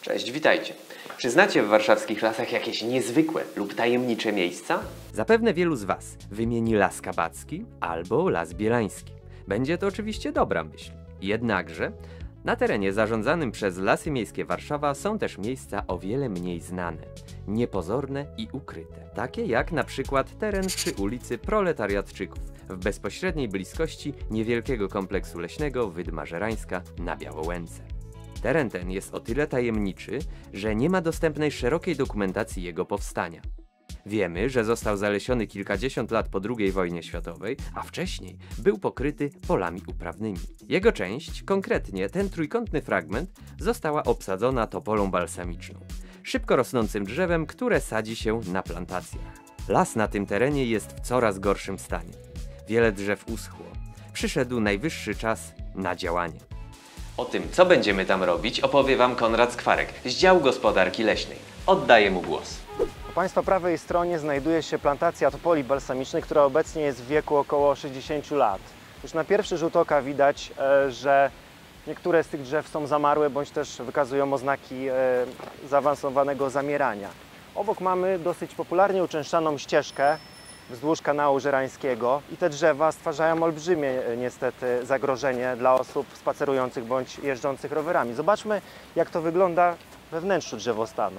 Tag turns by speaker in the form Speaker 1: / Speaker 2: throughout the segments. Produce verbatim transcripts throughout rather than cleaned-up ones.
Speaker 1: Cześć, witajcie. Czy znacie w warszawskich lasach jakieś niezwykłe lub tajemnicze miejsca?
Speaker 2: Zapewne wielu z Was wymieni Las Kabacki albo Las Bielański. Będzie to oczywiście dobra myśl. Jednakże na terenie zarządzanym przez Lasy Miejskie Warszawa są też miejsca o wiele mniej znane, niepozorne i ukryte. Takie jak na przykład teren przy ulicy Proletariatczyków, w bezpośredniej bliskości niewielkiego kompleksu leśnego Wydma-Żerańska na Białołęce. Teren ten jest o tyle tajemniczy, że nie ma dostępnej szerokiej dokumentacji jego powstania. Wiemy, że został zalesiony kilkadziesiąt lat po drugiej wojnie światowej, a wcześniej był pokryty polami uprawnymi. Jego część, konkretnie ten trójkątny fragment, została obsadzona topolą balsamiczną, szybko rosnącym drzewem, które sadzi się na plantacjach. Las na tym terenie jest w coraz gorszym stanie. Wiele drzew uschło. Przyszedł najwyższy czas na działanie.
Speaker 1: O tym, co będziemy tam robić, opowie Wam Konrad Skwarek z działu gospodarki leśnej. Oddaję mu głos.
Speaker 3: Po Państwa prawej stronie znajduje się plantacja topoli balsamicznych, która obecnie jest w wieku około sześćdziesięciu lat. Już na pierwszy rzut oka widać, że niektóre z tych drzew są zamarłe, bądź też wykazują oznaki zaawansowanego zamierania. Obok mamy dosyć popularnie uczęszczaną ścieżkę wzdłuż kanału żerańskiego i te drzewa stwarzają olbrzymie niestety zagrożenie dla osób spacerujących bądź jeżdżących rowerami. Zobaczmy, jak to wygląda we wnętrzu drzewostanu.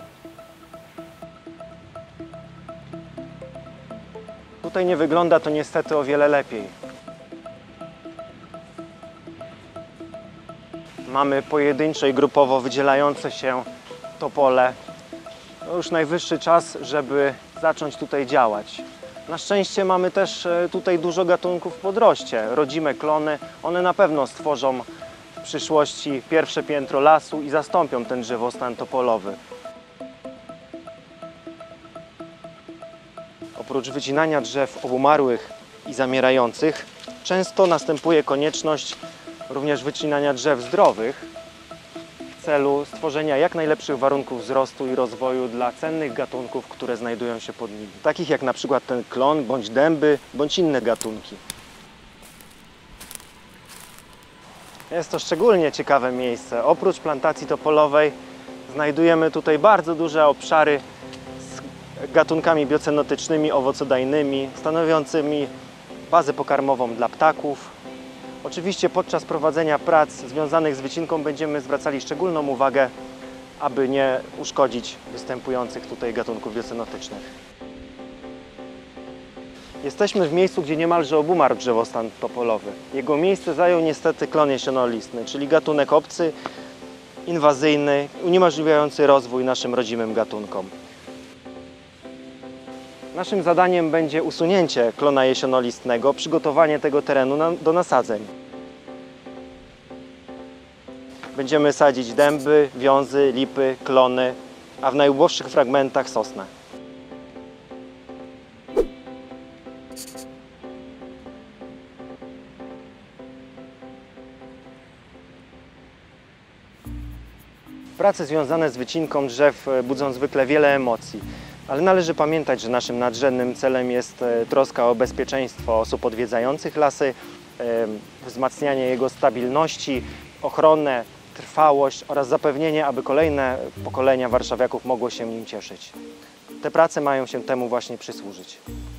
Speaker 3: Tutaj nie wygląda to niestety o wiele lepiej. Mamy pojedyncze i grupowo wydzielające się topole. No już najwyższy czas, żeby zacząć tutaj działać. Na szczęście mamy też tutaj dużo gatunków podroście, rodzime klony. One na pewno stworzą w przyszłości pierwsze piętro lasu i zastąpią ten drzewostan topolowy. Oprócz wycinania drzew obumarłych i zamierających, często następuje konieczność również wycinania drzew zdrowych w celu stworzenia jak najlepszych warunków wzrostu i rozwoju dla cennych gatunków, które znajdują się pod nimi. Takich jak na przykład ten klon, bądź dęby, bądź inne gatunki. Jest to szczególnie ciekawe miejsce. Oprócz plantacji topolowej znajdujemy tutaj bardzo duże obszary z gatunkami biocenotycznymi, owocodajnymi, stanowiącymi bazę pokarmową dla ptaków. Oczywiście podczas prowadzenia prac związanych z wycinką będziemy zwracali szczególną uwagę, aby nie uszkodzić występujących tutaj gatunków biocenotycznych. Jesteśmy w miejscu, gdzie niemalże obumarł drzewostan topolowy. Jego miejsce zajął niestety klon jesionolistny, czyli gatunek obcy, inwazyjny, uniemożliwiający rozwój naszym rodzimym gatunkom. Naszym zadaniem będzie usunięcie klona jesionolistnego, przygotowanie tego terenu na, do nasadzeń. Będziemy sadzić dęby, wiązy, lipy, klony, a w najuboższych fragmentach sosnę. Prace związane z wycinką drzew budzą zwykle wiele emocji. Ale należy pamiętać, że naszym nadrzędnym celem jest troska o bezpieczeństwo osób odwiedzających lasy, wzmacnianie jego stabilności, ochronę, trwałość oraz zapewnienie, aby kolejne pokolenia warszawiaków mogło się nim cieszyć. Te prace mają się temu właśnie przysłużyć.